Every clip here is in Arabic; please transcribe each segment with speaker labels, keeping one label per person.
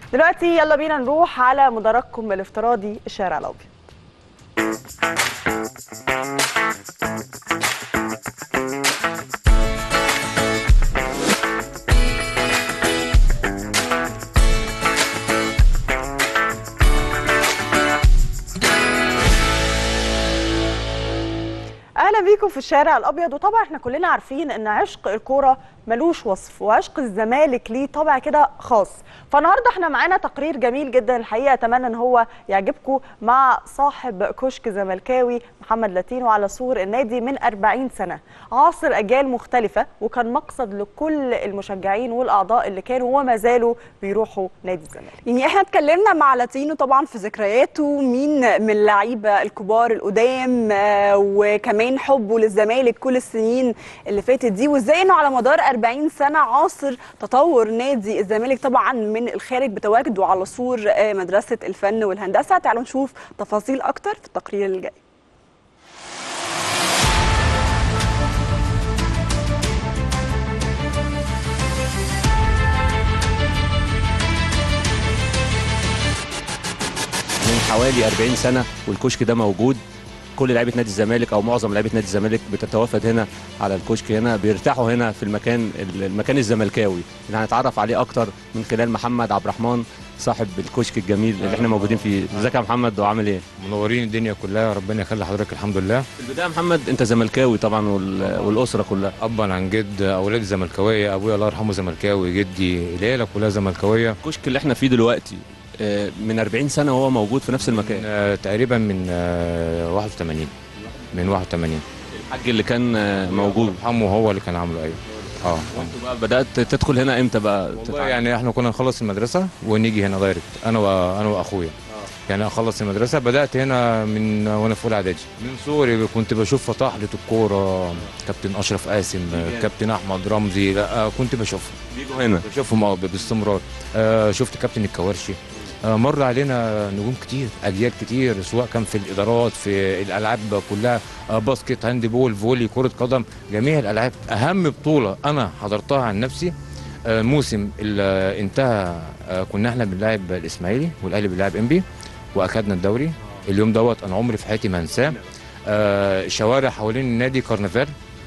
Speaker 1: دلوقتي يلا بينا نروح على مدرجكم الافتراضي الشارع الابيض. اهلا بيكم في الشارع الابيض. وطبعا احنا كلنا عارفين ان عشق الكوره ملوش وصف، وعشق الزمالك ليه طبع كده خاص. فالنهارده احنا معانا تقرير جميل جدا الحقيقه، اتمنى ان هو يعجبكم، مع صاحب كشك زملكاوي محمد لاتينو على سور النادي من 40 سنه، عاصر اجيال مختلفه، وكان مقصد لكل المشجعين والاعضاء اللي كانوا وما زالوا بيروحوا نادي الزمالك.
Speaker 2: يعني احنا اتكلمنا مع لاتينو طبعا في ذكرياته، مين من اللعيبه الكبار القدام، وكمان حبه للزمالك كل السنين اللي فاتت دي، وازاي انه على مدار 40 سنه عاصر تطور نادي الزمالك طبعا من الخارج بتواجده على سور مدرسه الفن والهندسه. تعالوا نشوف تفاصيل اكتر في التقرير اللي جاي.
Speaker 3: من حوالي 40 سنة والكشك ده موجود. كل لعيبه نادي الزمالك او معظم لعيبه نادي الزمالك بتتوافد هنا على الكشك، هنا بيرتاحوا هنا في المكان الزملكاوي اللي هنتعرف عليه اكتر من خلال محمد عبد الرحمن صاحب الكشك الجميل اللي احنا موجودين فيه. ازيك يا محمد وعامل ايه؟
Speaker 4: منورين الدنيا كلها، ربنا يخلي حضرتك. الحمد لله.
Speaker 3: في البدايه يا محمد انت زملكاوي طبعا والاسره كلها؟
Speaker 4: ابا عن جد، اولادي زملكاويه، ابويا الله يرحمه زملكاوي، جدي، العيله كلها زملكاويه.
Speaker 3: الكشك اللي احنا فيه دلوقتي من 40 سنه وهو موجود في نفس المكان؟
Speaker 4: تقريبا من 81. من 81
Speaker 3: الحاج اللي كان موجود
Speaker 4: يرحمه هو اللي كان عامله. ايوه.
Speaker 3: وانتوا بقى بدات تدخل هنا امتى بقى؟
Speaker 4: والله يعني احنا كنا نخلص المدرسه ونيجي هنا دايركت، انا واخويا. يعني اخلص المدرسه، بدات هنا من وانا في اولى اعدادي. من صغري كنت بشوف فطاحله الكوره، كابتن اشرف قاسم، كابتن احمد رمزي، لا كنت بشوفهم
Speaker 3: بيجوا هنا،
Speaker 4: بشوفهم باستمرار. شفت كابتن الكوارشي. مر علينا نجوم كتير، اجيال كتير، سواء كان في الادارات، في الالعاب كلها، باسكت، هاند بول، فولي، كره قدم، جميع الالعاب. اهم بطوله انا حضرتها عن نفسي الموسم اللي انتهى، كنا احنا بنلاعب الاسماعيلي والاهلي بنلاعب انبي واخدنا الدوري. اليوم دوت انا عمري في حياتي ما انساه. شوارع حوالين النادي كرنفال،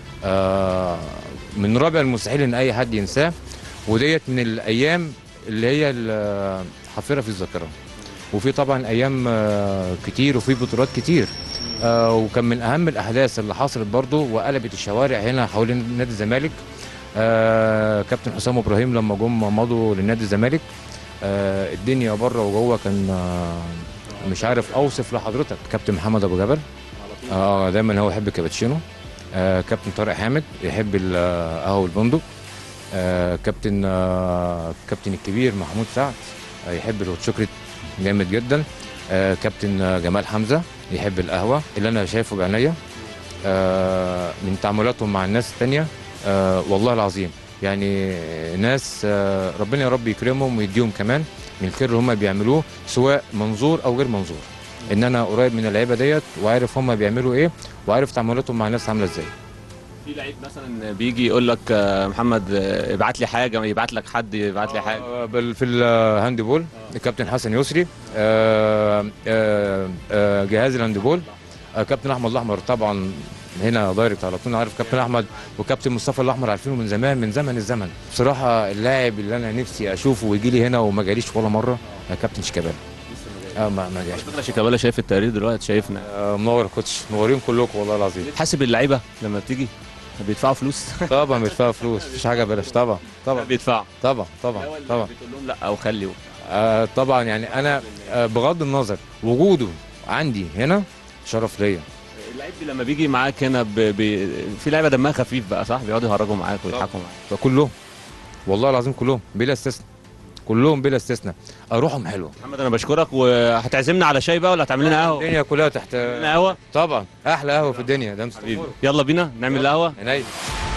Speaker 4: من رابع المستحيل ان اي حد ينساه. وديت من الايام اللي هي حافره في الذاكره. وفي طبعا ايام كتير وفي بطولات كتير. وكان من اهم الاحداث اللي حصلت برضو وقلبت الشوارع هنا حوالين نادي الزمالك، كابتن حسام ابراهيم لما جم مضوا للنادي الزمالك. الدنيا بره وجوه كان مش عارف اوصف لحضرتك. كابتن محمد ابو جبل دايما هو يحب الكابتشينو. كابتن طارق حامد يحب القهوه والبندق. كابتن الكبير محمود سعد يحب الهوت شوكليت جامد جدا. كابتن جمال حمزه يحب القهوه اللي انا شايفه بعينيا. من تعاملاتهم مع الناس الثانيه والله العظيم يعني ناس ربنا يا رب يكرمهم ويديهم كمان من الخير اللي هم بيعملوه، سواء منظور او غير منظور. ان انا قريب من اللعيبه ديت وعارف هم بيعملوا ايه وعارف تعاملاتهم مع الناس عامله ازاي.
Speaker 3: في لعيب مثلا بيجي يقول لك محمد ابعت لي حاجه، يبعت لك حد يبعت لي حاجه؟
Speaker 4: في الهاند بول الكابتن حسن يسري، جهاز الهاند بول كابتن احمد الاحمر طبعا هنا دايركت على طول. عارف كابتن احمد وكابتن مصطفى الاحمر عارفينه من زمان، من زمن الزمن. بصراحه اللاعب اللي انا نفسي اشوفه ويجي لي هنا وما جاليش ولا مره كابتن شيكابالا. ما جاش.
Speaker 3: فكره شيكابالا شايف التقرير دلوقتي، شايفنا
Speaker 4: منور يا كوتش، منورين كلكم والله العظيم.
Speaker 3: حاسب اللعيبه لما بتيجي بيدفعوا فلوس؟
Speaker 4: طبعا بيدفعوا فلوس، مفيش حاجه ببلاش. طبعا
Speaker 3: بيدفعوا.
Speaker 4: طبعا
Speaker 3: بتقول لهم لا او خلي
Speaker 4: طبعا يعني انا بغض النظر وجوده عندي هنا شرف ليا.
Speaker 3: اللعيب لما بيجي معاك هنا في لعيبه دمها خفيف بقى صح، بيقعدوا يهرجوا معاك ويضحكوا معاك؟
Speaker 4: كلهم والله العظيم، كلهم بلا استثناء، كلهم بلا استثناء روحهم حلوه.
Speaker 3: محمد انا بشكرك. وهتعزمنا على شاي بقى ولا هتعمل لنا قهوه؟
Speaker 4: الدنيا كلها تحت
Speaker 3: قهوه.
Speaker 4: طبعا احلى قهوه في الدنيا ده.
Speaker 3: يلا بينا نعمل قهوه.
Speaker 4: عينيا.